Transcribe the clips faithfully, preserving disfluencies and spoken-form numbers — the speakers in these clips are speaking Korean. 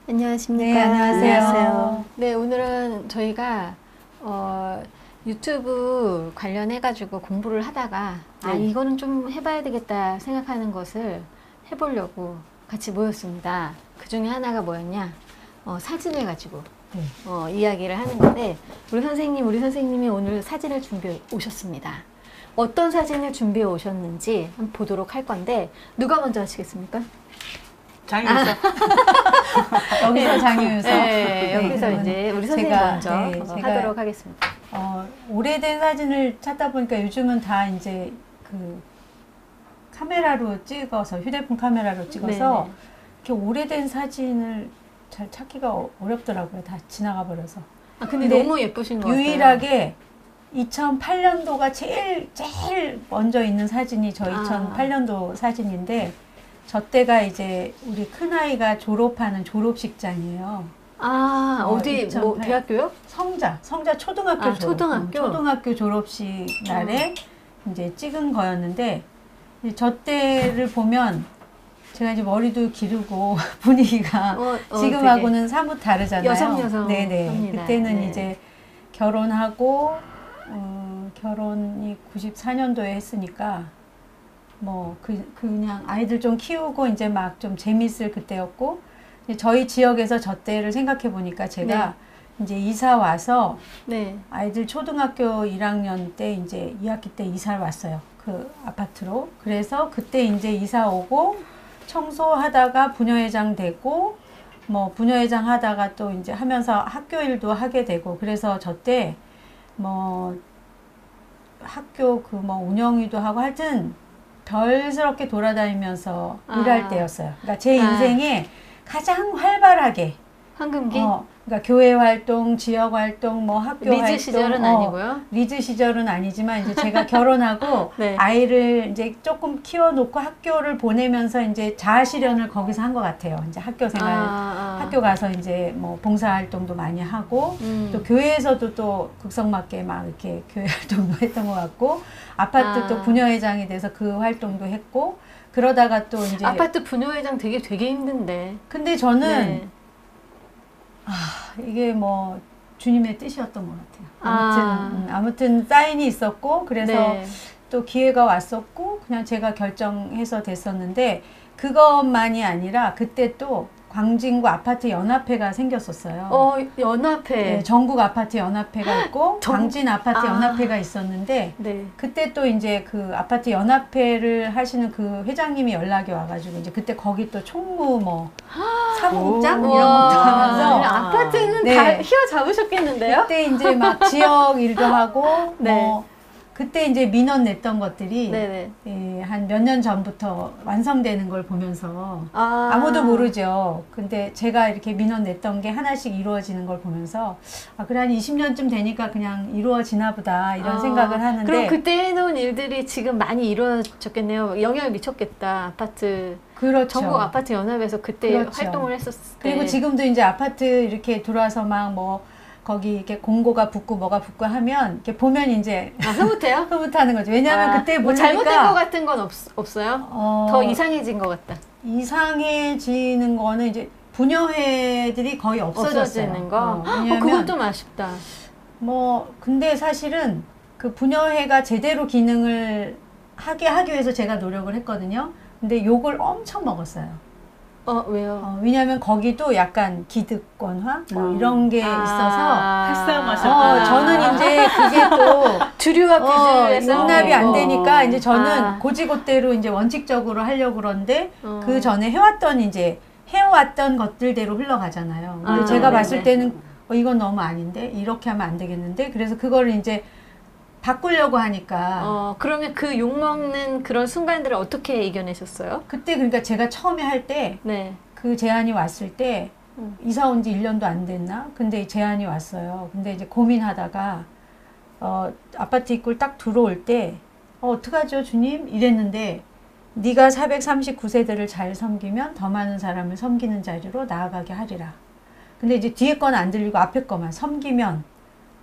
안녕하십니까. 네, 안녕하세요. 안녕하세요. 네, 오늘은 저희가 어, 유튜브 관련해가지고 공부를 하다가 네. 아, 이거는 좀 해봐야 되겠다 생각하는 것을 해보려고 같이 모였습니다. 그 중에 하나가 뭐였냐? 어, 사진을 가지고 네. 어, 이야기를 하는 건데, 우리 선생님, 우리 선생님이 오늘 사진을 준비해 오셨습니다. 어떤 사진을 준비해 오셨는지 한번 보도록 할 건데, 누가 먼저 하시겠습니까? 장유서. 아. 여기서 네. 장유서. 네, 네, 여기서 네, 이제 우리 선생님 제가, 먼저 네, 어, 제가, 하도록 하겠습니다. 어, 오래된 사진을 찾다 보니까 요즘은 다 이제 그 카메라로 찍어서, 휴대폰 카메라로 찍어서 네네. 이렇게 오래된 사진을 잘 찾기가 어렵더라고요. 다 지나가 버려서. 아, 근데, 근데 너무 예쁘신 것 같아요. 유일하게 이천팔 년도가 제일, 제일 먼저 있는 사진이 저 이천팔 년도 아. 사진인데, 저 때가 이제 우리 큰아이가 졸업하는 졸업식장이에요. 아, 어, 어디, 뭐, 대학교요? 성자, 성자 초등학교 아, 졸업. 초등학교? 초등학교 졸업식 날에 음. 이제 찍은 거였는데, 저 때를 보면 제가 이제 머리도 기르고 분위기가 어, 어, 지금하고는 사뭇 다르잖아요. 여성 여성. 네네. 합니다. 그때는 네. 이제 결혼하고, 어, 결혼이 구십사 년도에 했으니까, 뭐, 그, 그냥 아이들 좀 키우고 이제 막 좀 재밌을 그때였고, 저희 지역에서 저 때를 생각해 보니까 제가 네. 이제 이사 와서 네. 아이들 초등학교 일 학년 때 이제 이 학기 때 이사를 왔어요. 그 아파트로. 그래서 그때 이제 이사 오고 청소하다가 부녀회장 되고 뭐 부녀회장 하다가 또 이제 하면서 학교 일도 하게 되고, 그래서 저 때 뭐 학교 그 뭐 운영위도 하고 하여튼 별스럽게 돌아다니면서 아. 일할 때였어요. 그러니까 제 인생에 아. 가장 활발하게 황금기? 어, 그러니까 교회 활동, 지역 활동, 뭐 학교 리즈 활동. 시절은 어, 아니고요? 리즈 시절은 아니지만 이제 제가 결혼하고 네. 아이를 이제 조금 키워놓고 학교를 보내면서 이제 자아실현을 거기서 한 것 같아요. 이제 학교 생활, 아, 아. 학교 가서 이제 뭐 봉사 활동도 많이 하고 음. 또 교회에서도 또 극성맞게 막 이렇게 교회 활동도 했던 것 같고, 아파트 아. 또 부녀회장이 돼서 그 활동도 했고, 그러다가 또 이제 아파트 부녀회장 되게 되게 힘든데. 근데 저는 네. 아, 이게 뭐 주님의 뜻이었던 것 같아요. 아무튼 아. 음, 아무튼 사인이 있었고, 그래서 네. 또 기회가 왔었고, 그냥 제가 결정해서 됐었는데, 그것만이 아니라 그때 또 광진구 아파트 연합회가 생겼었어요. 어, 연합회. 네, 전국 아파트 연합회가 있고 전... 광진 아파트 아... 연합회가 있었는데 네. 그때 또 이제 그 아파트 연합회를 하시는 그 회장님이 연락이 와가지고 이제 그때 거기 또 총무 뭐 사무국장 이런 것도 하면서 아파트는 네. 다 휘어 잡으셨겠는데요? 그때 이제 막 지역 일도 하고 네. 뭐 그때 이제 민원 냈던 것들이 예, 한 몇 년 전부터 완성되는 걸 보면서 아. 아무도 모르죠. 근데 제가 이렇게 민원 냈던 게 하나씩 이루어지는 걸 보면서 아, 그래 한 이십 년쯤 되니까 그냥 이루어지나 보다 이런 아. 생각을 하는데, 그럼 그때 해놓은 일들이 지금 많이 이루어졌겠네요. 영향을 미쳤겠다. 아파트. 그렇죠. 전국 아파트 연합에서 그때 그렇죠. 활동을 했었을 때. 그리고 지금도 이제 아파트 이렇게 들어와서 막 뭐 거기 이렇게 공고가 붙고 뭐가 붙고 하면 이렇게 보면 이제 아, 흐뭇해요? 흐뭇하는 거죠. 왜냐하면 아, 그때 뭐 잘못된 것 같은 건 없, 없어요? 어, 더 이상해진 것 같다. 이상해지는 거는 이제 부녀회들이 거의 없어졌어요. 없어지는 거? 어, 왜냐면, 어, 그건 좀 아쉽다. 뭐 근데 사실은 그 부녀회가 제대로 기능을 하게 하기 위해서 제가 노력을 했거든요. 근데 욕을 엄청 먹었어요. 어, 왜요? 어, 왜냐면 거기도 약간 기득권화 뭐 음. 이런 게 아. 있어서 활성화하셨구나. 어, 저는 이제 그게 또 주류와 비주류에서 어, 용납이 안 되니까 이제 저는 아. 고지고대로 이제 원칙적으로 하려고 그러는데 어. 그 전에 해왔던 이제 해왔던 것들대로 흘러가잖아요. 근데 아, 제가 네네. 봤을 때는 어, 이건 너무 아닌데 이렇게 하면 안 되겠는데, 그래서 그거를 이제 바꾸려고 하니까. 어, 그러면 그 욕먹는 그런 순간들을 어떻게 이겨내셨어요? 그때 그러니까 제가 처음에 할 때 네. 그 제안이 왔을 때 음. 이사 온 지 일 년도 안 됐나? 근데 제안이 왔어요. 근데 이제 고민하다가 어, 아파트 입구를 딱 들어올 때 어, 어떡하죠 주님? 이랬는데, 네가 사백삼십구 세대를 잘 섬기면 더 많은 사람을 섬기는 자리로 나아가게 하리라. 근데 이제 뒤에 건 안 들리고 앞에 거만 섬기면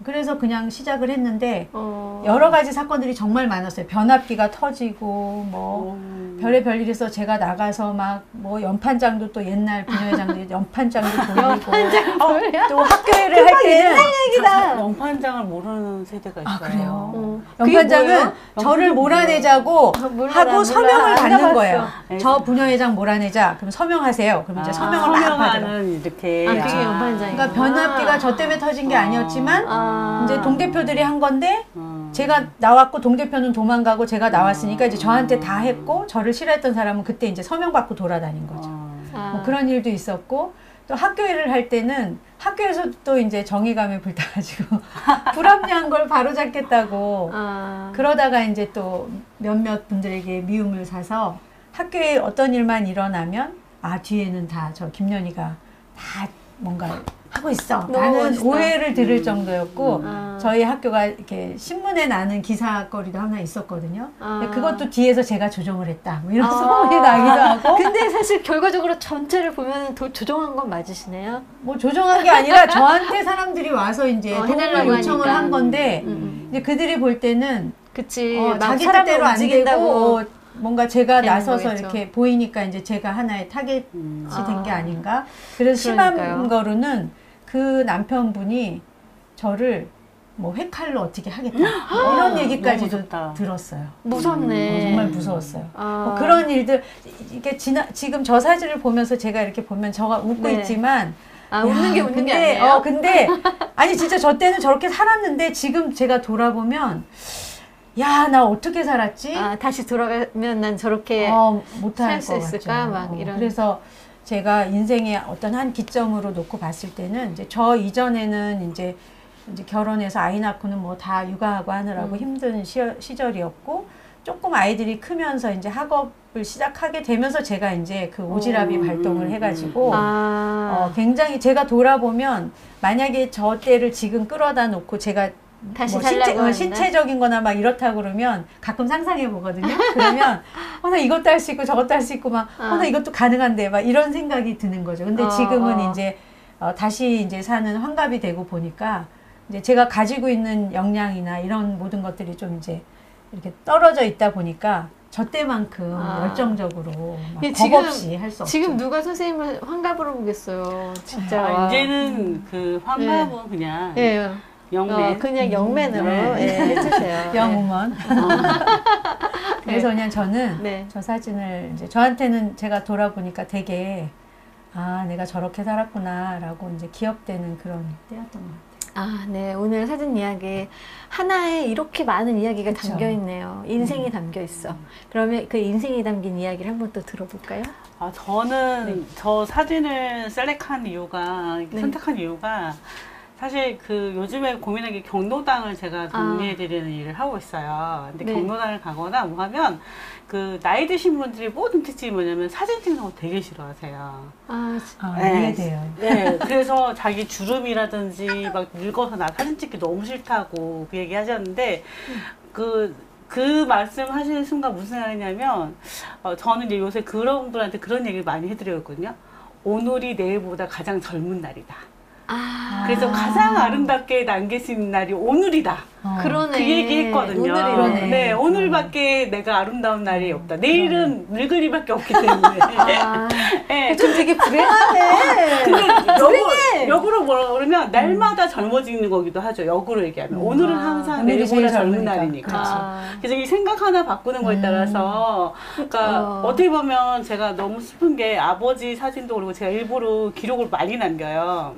그래서 그냥 시작을 했는데 어. 여러 가지 사건들이 정말 많았어요. 변압기가 터지고 뭐 음. 별의 별일 있어 제가 나가서 막 뭐 연판장도 또 옛날 부녀회장도 연판장도 돌리고 어, 또 학교회를 할 때는 얘기다. 연판장을 모르는 세대가 있어요. 아 그래요? 어. 연판장은 저를 연판장 몰아내자고 몰라, 몰라, 하고 몰라. 서명을 안 받는 가봤어. 거예요. 네. 저 부녀회장 몰아내자. 그럼 서명하세요. 그럼 이제 아, 서명을 막 받으러. 서명하는 이렇게. 아, 그게 연판장이구나. 그러니까 변압기가 저 때문에 터진 게 아. 아니었지만 아. 이제 동대표들이 한 건데 음. 제가 나왔고 동대표는 도망가고 제가 나왔으니까 이제 저한테 다 했고 저를 싫어했던 사람은 그때 이제 서명 받고 돌아다닌 거죠. 어. 아. 뭐 그런 일도 있었고 또 학교 일을 할 때는 학교에서 또 이제 정의감에 불타가지고 불합리한 걸 바로잡겠다고 아. 그러다가 이제 또 몇몇 분들에게 미움을 사서 학교에 어떤 일만 일어나면 아 뒤에는 다 저 김연희가 다 뭔가 하고 있어. 너무 나는 멋있다. 오해를 들을 음. 정도였고 아. 저희 학교가 이렇게 신문에 나는 기사거리도 하나 있었거든요. 아. 근데 그것도 뒤에서 제가 조정을 했다. 뭐 이런 아. 소문이 나기도 하고. 근데 사실 결과적으로 전체를 보면 도, 조정한 건 맞으시네요. 뭐 조정한 게 아니라 저한테 사람들이 와서 이제 어, 도움을 해달라고 요청을 하니까. 한 건데 음. 이제 그들이 볼 때는 그치. 어, 막 자기 사람을 뜻대로 안 움직인다고. 되고 어, 뭔가 제가 되는 나서서 거겠죠. 이렇게 보이니까 이제 제가 하나의 타겟이 음. 된 게 아. 아닌가. 그래서 그러니까요. 심한 거로는 그 남편분이 저를 뭐 회칼로 어떻게 하겠다 뭐 이런 얘기까지도 너무 좋다. 들었어요. 무섭네. 어, 정말 무서웠어요. 아. 뭐 그런 일들 이게 지나, 지금 저 사진을 보면서 제가 이렇게 보면 저가 웃고 네. 있지만 아, 웃는 게 야, 웃는 근데, 게 아니에요? 어 근데 아니 진짜 저 때는 저렇게 살았는데 지금 제가 돌아보면 야 나 어떻게 살았지? 아, 다시 돌아가면 난 저렇게 어, 못할 살 수 것 있을까? 같죠. 막 어, 이런. 그래서 제가 인생의 어떤 한 기점으로 놓고 봤을 때는 이제 저 이전에는 이제 이제 결혼해서 아이 낳고는 뭐 다 육아하고 하느라고 음. 힘든 시, 시절이었고 조금 아이들이 크면서 이제 학업을 시작하게 되면서 제가 이제 그 오지랖이 음, 발동을 음, 해가지고 아. 어, 굉장히 제가 돌아보면 만약에 저 때를 지금 끌어다 놓고 제가 다시 뭐 살라고 신체, 어, 한다? 신체적인 거나 막 이렇다 그러면 가끔 상상해 보거든요. 그러면 어, 나 이것도 할 수 있고 저것도 할 수 있고 막 어, 나 아. 이것도 가능한데 막 이런 생각이 드는 거죠. 근데 어, 지금은 어. 이제 어, 다시 이제 사는 환갑이 되고 보니까 이제 제가 가지고 있는 역량이나 이런 모든 것들이 좀 이제 이렇게 떨어져 있다 보니까 저 때만큼 아. 열정적으로 막 예, 겁 지금- 없이 할 수 없죠. 지금 누가 선생님을 환갑으로 보겠어요. 진짜. 아, 와. 이제는 그 환갑은 그냥 예. 영맨. 어, 그냥 영맨으로 네. 예, 해주세요. 영우먼. 그래서 그냥 저는 네. 저 사진을 이제 저한테는 제가 돌아보니까 되게 아 내가 저렇게 살았구나라고 이제 기억되는 그런 때였던 것 같아요. 아, 네. 오늘 사진 이야기 하나에 이렇게 많은 이야기가 그쵸. 담겨 있네요. 인생이 담겨 있어. 그러면 그 인생이 담긴 이야기를 한번 또 들어볼까요? 아, 저는 네. 저 사진을 셀렉한 이유가, 네. 선택한 이유가, 사실 그 요즘에 고민한 게 경로당을 제가 정리해드리는 일을 하고 있어요. 근데 네. 경로당을 가거나 뭐 하면 그 나이 드신 분들이 모든 특징이 뭐냐면 사진 찍는 거 되게 싫어하세요. 아, 아, 네. 이해돼요. 네, 그래서 자기 주름이라든지 막 늙어서 나 사진 찍기 너무 싫다고 그 얘기 하셨는데, 그, 그 말씀 하시는 순간 무슨 생각이냐면, 어, 저는 이제 요새 그런 분들한테 그런 얘기를 많이 해드렸거든요. 오늘이 내일보다 가장 젊은 날이다. 아. 그래서 가장 아름답게 남길 수 있는 날이 오늘이다. 어. 그러네. 그 얘기 했거든요. 오늘이네. 그러네. 네, 오늘밖에 내가 아름다운 날이 없다. 내일은 늙은이밖에 없기 때문에. 아, 네. 좀 되게 불행하네. 근데 역으로, 역으로 뭐라 그러면 날마다 젊어지는 거기도 하죠. 역으로 얘기하면. 음. 오늘은 아. 항상 오늘이 내일보다 제일 젊은 젊으니까. 날이니까. 그렇지. 아, 그래서 이 생각 하나 바꾸는 거에 음. 따라서, 그러니까 어. 어. 떻게 보면 제가 너무 슬픈 게 아버지 사진도 그렇고 제가 일부러 기록을 많이 남겨요.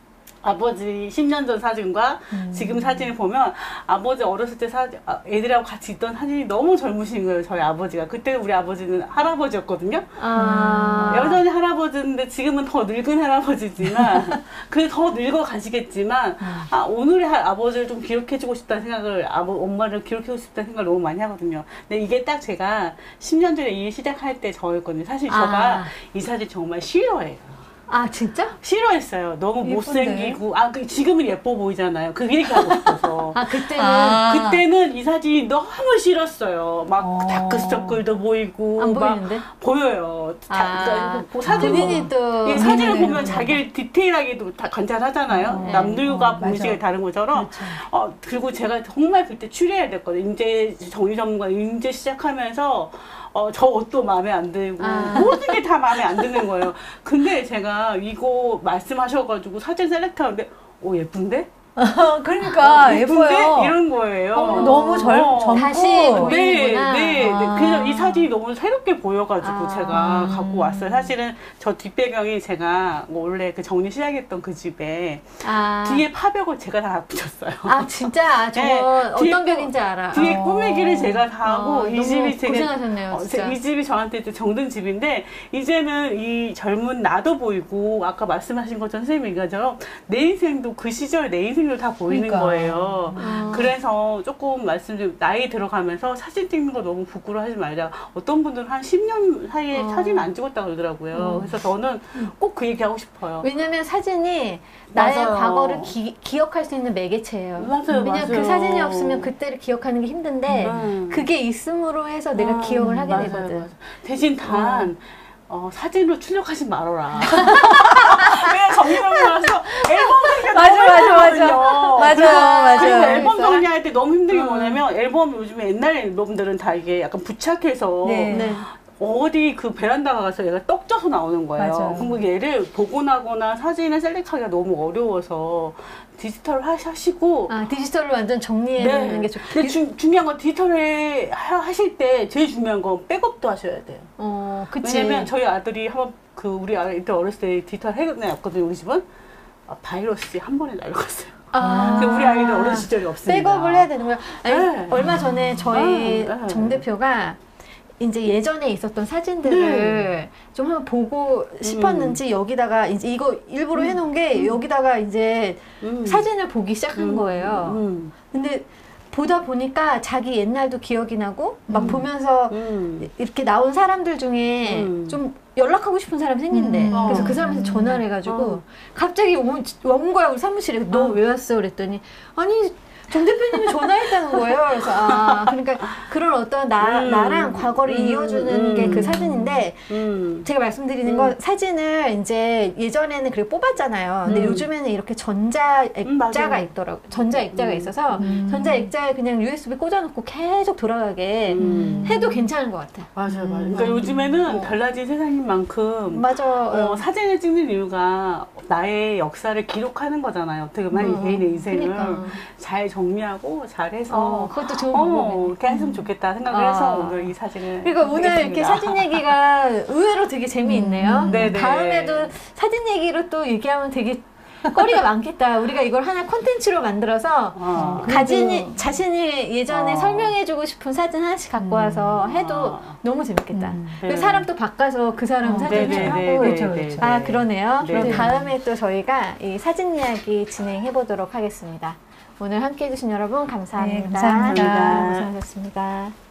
아버지 십 년 전 사진과 음. 지금 사진을 보면 아버지 어렸을 때 사진, 아, 애들하고 같이 있던 사진이 너무 젊으신 거예요, 저희 아버지가. 그때 우리 아버지는 할아버지였거든요. 아. 여전히 할아버지인데 지금은 더 늙은 할아버지지만 그 더 늙어 가시겠지만 아 오늘의 할 아버지를 좀 기록해주고 싶다는 생각을 아버 엄마를 기록해주고 싶다는 생각을 너무 많이 하거든요. 근데 이게 딱 제가 십 년 전에 일 시작할 때 저였거든요. 사실 제가 아. 이 사진 정말 싫어해요. 아 진짜? 싫어했어요. 너무 예쁜데? 못생기고 아 그 지금은 예뻐 보이잖아요. 그 얘기 하고 싶어서. 아 그때는 아. 그때는 이 사진이 너무 싫었어요. 막 어. 다크서클도 보이고 안 막 보이는데? 보여요. 아, 그러니까 그 사진 본인이 또 이 사진을 본인을 보면 자기를 디테일하게도 다 관찰하잖아요. 네. 남들과 어, 방식이 맞아. 다른 것처럼. 그렇죠. 어, 그리고 제가 정말 그때 추리해야 됐거든요. 이제 정리 전문가 이제 시작하면서 어, 저 옷도 마음에 안 들고 아. 모든 게 다 마음에 안 드는 거예요. 근데 제가 이거 말씀하셔가지고 사진 셀렉트하는데 오 예쁜데? 그러니까 어, 예쁜데? 예뻐요. 이런 거예요. 어, 너무 젊, 어. 젊고 다시 네, 보이는구나. 네, 네. 아. 그래서 이 사진이 너무 새롭게 보여가지고 아. 제가 갖고 왔어요. 사실은 저 뒷배경이 제가 뭐 원래 그 정리 시작했던 그 집에 아, 뒤에 파벽을 제가 다 붙였어요. 아 진짜 저 네, 뒤에 어떤 거- 벽인지 알아. 뒤에 어. 꾸미기를 제가 다 하고 어, 이 너무 집이 되게 고생하셨네요, 어, 진짜. 이 집이 저한테 이제 정든 집인데 이제는 이 젊은 나도 보이고 아까 말씀하신 것처럼 선생님 얘기처럼 내 인생도 그 시절 내 인생도 다 보이는 그러니까. 거예요. 어. 그래서 조금 말씀드리면 나이 들어가면서 사진 찍는 거 너무 부끄러워하지 말자. 어떤 분들은 한 십 년 사이에 어. 사진 안 찍었다 그러더라고요. 음. 그래서 저는 꼭 그 얘기 하고 싶어요. 왜냐면 사진이 나의 맞아요. 과거를 기, 기억할 수 있는 매개체예요. 맞아요, 왜냐면 맞아요. 그 사진이 없으면 그때를 기억하는 게 힘든데 음. 그게 있음으로 해서 내가 아, 기억을 하게 맞아요, 되거든. 맞아요. 대신 단 어, 사진으로 출력하지 말아라. 내가 정리하면서 앨범 정리가 맞아, 너무 맞아, 맞아. 힘들거든요. 맞아, 맞아. 그리고 앨범 그래서? 정리할 때 너무 힘든 게 음. 뭐냐면 앨범 요즘에 옛날 앨범들은 다 이게 약간 부착해서 네. 네. 어디 그 베란다 가서 얘가 떡 져서 나오는 거예요. 맞아요. 그럼 얘를 복원하거나 사진을 셀렉트하기가 너무 어려워서 디지털 하시고 아 디지털로 완전 정리해 놓는 게 좋. 근데 주, 중요한 건 디지털에 하, 하실 때 제일 중요한 건 백업도 하셔야 돼요. 어, 그치. 왜냐면 저희 아들이 한번 그 우리 아이들 어렸을 때 디지털 해놨거든요. 우리 집은 아, 바이러스 한 번에 날라갔어요. 아, 그 우리 아이들 어린 시절이 없습니다. 백업을 해야 되는 거야. 아니, 네. 얼마 전에 저희 아, 네. 정 대표가 이제 예전에 있었던 사진들을 네. 좀 한번 보고 싶었는지 여기다가 이제 이거 일부러 해놓은 게 여기다가 이제 음. 사진을 보기 시작한 음, 거예요. 음, 근데 보다 보니까 자기 옛날도 기억이 나고 막 음. 보면서 음. 이렇게 나온 사람들 중에 음. 좀 연락하고 싶은 사람이 생긴대. 음. 그래서 어. 그 사람한테 전화를 해가지고 어. 갑자기 온, 온 거야 우리 사무실에. 너 어. 왜 왔어? 그랬더니 아니 정 대표님이 전화했다는 거예요. 그래서 아 그러니까 그런 어떤 나, 음. 나랑 과거를 음. 이어주는 음. 게 그 사진인데 음. 제가 말씀드리는 음. 건 사진을 이제 예전에는 그렇게 뽑았잖아요. 근데 음. 요즘에는 이렇게 전자 음, 맞아요. 액자가 있더라고. 전자 액자가 음. 있어서 음. 전자 액자에 그냥 유에스비 꽂아놓고 계속 돌아가게 음. 해도 괜찮은 것 같아. 맞아요, 맞아요. 음. 그러니까 요즘에는 어. 달라진 세상인 만큼 맞아. 어, 어. 사진을 찍는 이유가 나의 역사를 기록하는 거잖아요. 어떻게 보면 어, 개인의 인생을 그러니까. 잘 정리하고 잘해서 어, 그것도 좋은 어, 방법이네. 이렇게 했으면 좋겠다 생각을 아. 해서 오늘 이 사진을 그러니까 오늘 이렇게 선택했습니다. 사진 얘기가 의외로 되게 재미있네요. 음. 네네. 다음에도 사진 얘기로 또 얘기하면 되게 거리가 많겠다. 우리가 이걸 하나 콘텐츠로 만들어서 어. 가진이 자신이 예전에 어. 설명해주고 싶은 사진 하나씩 갖고 와서 해도 어. 너무 재밌겠다. 음. 그리고 네. 사람 또 바꿔서 그 사람 어. 사진 네네네. 하고 그렇죠, 네네. 그렇죠. 아 그러네요. 네. 그럼 네. 다음에 또 저희가 이 사진 이야기 진행해 보도록 하겠습니다. 오늘 함께해 주신 여러분 감사합니다. 네, 감사합니다. 고생하셨습니다.